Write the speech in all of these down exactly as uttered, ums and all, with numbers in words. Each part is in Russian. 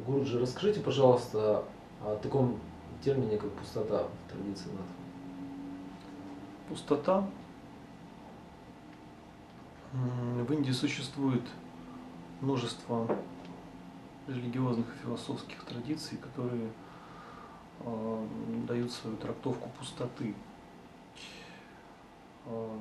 Гуруджи, расскажите, пожалуйста, о таком термине, как пустота в традиции надхи. Пустота. В Индии существует множество религиозных и философских традиций, которые э, дают свою трактовку пустоты. Э,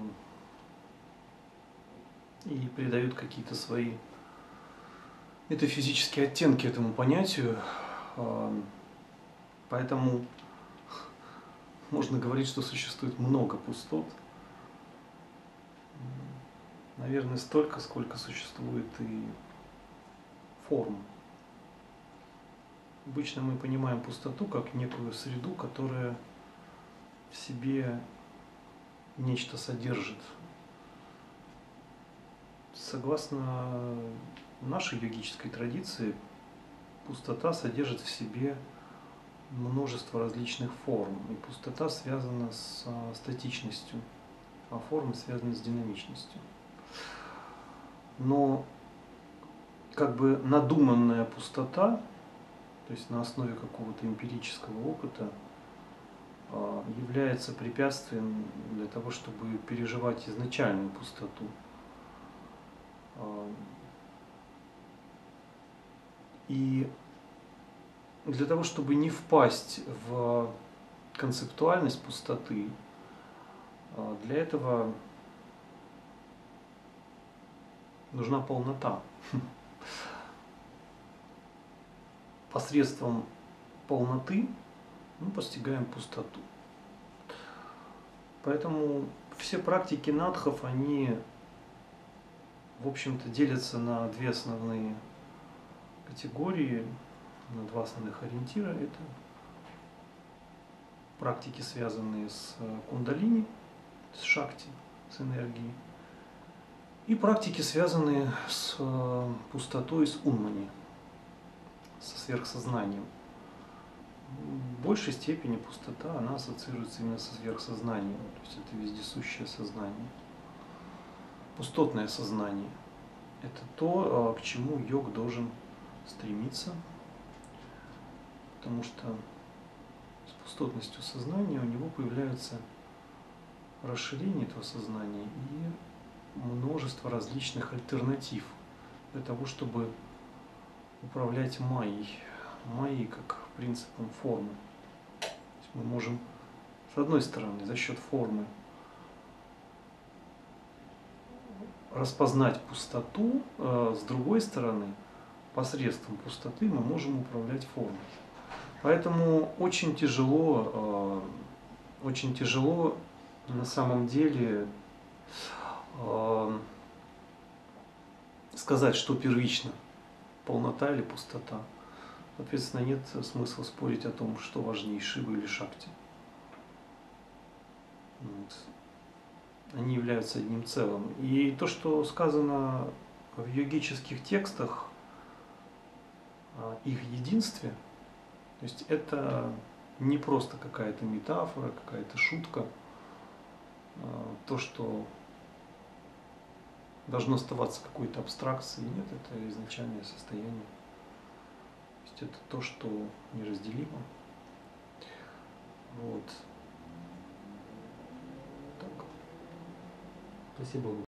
и придают какие-то свои метафизические оттенки этому понятию. Э, поэтому можно говорить, что существует много пустот. Наверное, столько, сколько существует и форм. Обычно мы понимаем пустоту как некую среду, которая в себе нечто содержит. Согласно нашей йогической традиции, пустота содержит в себе множество различных форм. И пустота связана с статичностью, а формы связаны с динамичностью. Но как бы надуманная пустота, то есть на основе какого-то эмпирического опыта, является препятствием для того, чтобы переживать изначальную пустоту. И для того, чтобы не впасть в концептуальность пустоты, для этого нужна полнота. Посредством полноты мы постигаем пустоту. Поэтому все практики надхов, они, в общем-то, делятся на две основные категории, на два основных ориентира. Это практики, связанные с кундалини, с шакти, с энергией, и практики, связанные с пустотой, с унмани, со сверхсознанием. В большей степени пустота, она ассоциируется именно со сверхсознанием, то есть это вездесущее сознание. Пустотное сознание – это то, к чему йог должен стремиться, потому что с пустотностью сознания у него появляется расширение этого сознания и множество различных альтернатив для того, чтобы управлять майей. Майей как принципом формы. То есть мы можем, с одной стороны, за счет формы распознать пустоту, с другой стороны, посредством пустоты мы можем управлять формой. Поэтому очень тяжело, очень тяжело на самом деле сказать, что первично, полнота или пустота. Соответственно, нет смысла спорить о том, что важнее, Шива или Шакти. Вот. Они являются одним целым. И то, что сказано в йогических текстах о их единстве, то есть это не просто какая-то метафора, какая-то шутка, то, что должно оставаться какой-то абстракцией. Нет, это изначальное состояние. То есть это то, что неразделимо. Вот. Так. Спасибо.